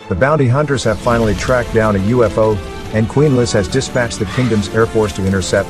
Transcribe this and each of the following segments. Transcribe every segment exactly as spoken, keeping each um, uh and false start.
The bounty hunters have finally tracked down a U F O, and Queen Liz has dispatched the Kingdom's Air Force to intercept.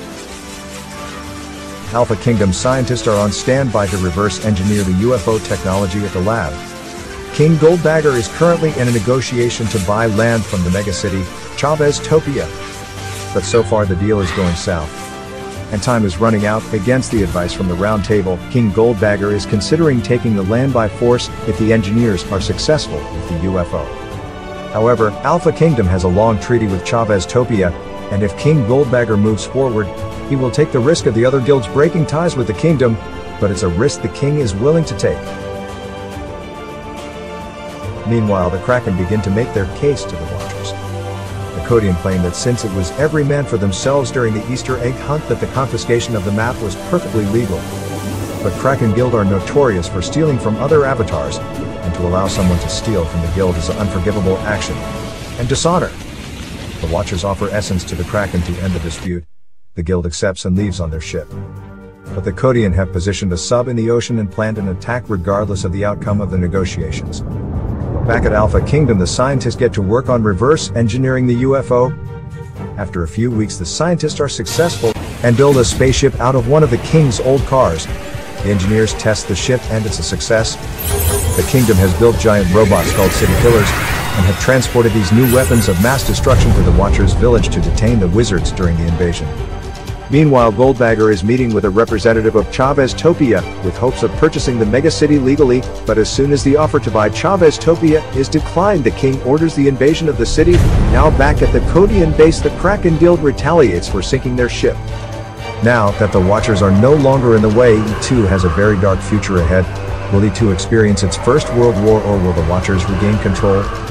Alpha Kingdom scientists are on standby to reverse engineer the U F O technology at the lab. King Goldbagger is currently in a negotiation to buy land from the megacity, Chavez-topia. But so far the deal is going south. And time is running out. Against the advice from the Round Table, King Goldbagger is considering taking the land by force if the engineers are successful with the U F O. However, Alpha Kingdom has a long treaty with Chavez-topia, and if King Goldbagger moves forward, he will take the risk of the other guilds breaking ties with the kingdom, but it's a risk the king is willing to take. Meanwhile, the Kraken begin to make their case to the Watchers. The Codian claim that since it was every man for themselves during the Easter egg hunt that the confiscation of the map was perfectly legal. But Kraken Guild are notorious for stealing from other avatars, and to allow someone to steal from the guild is an unforgivable action and dishonor. The Watchers offer essence to the Kraken to end the dispute. The guild accepts and leaves on their ship. But the Codian have positioned a sub in the ocean and planned an attack regardless of the outcome of the negotiations. Back at Alpha Kingdom, the scientists get to work on reverse engineering the U F O. After a few weeks, the scientists are successful and build a spaceship out of one of the king's old cars. The engineers test the ship and it's a success. The kingdom has built giant robots called City Killers and have transported these new weapons of mass destruction to the Watchers' village to detain the wizards during the invasion. Meanwhile, Goldbagger is meeting with a representative of Chavez-topia with hopes of purchasing the megacity legally, but as soon as the offer to buy Chavez-topia is declined, the king orders the invasion of the city. Now back at the Codian base, the Kraken Guild retaliates for sinking their ship. Now that the Watchers are no longer in the way, E two has a very dark future ahead. Will E two experience its first world war, or will the Watchers regain control?